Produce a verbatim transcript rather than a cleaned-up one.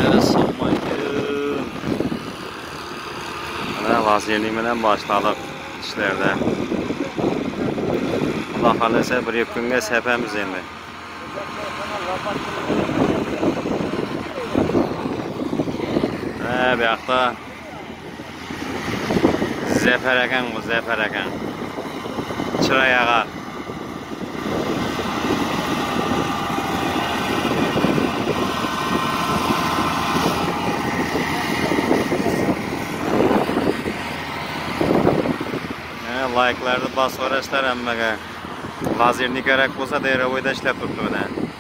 Assalamualaikum. Mana lazerlik bilan boshladik ishlarda. Xudo xolasa bir ikki kunga sapamiz endi. Ha, bu yoqda Zafer akan, bu Zafer akan. Chirayaga. Like'larni bosib o'rashlar hammaga. Lazerni kerak bo'lsa, derovida ishlab turibdi mana.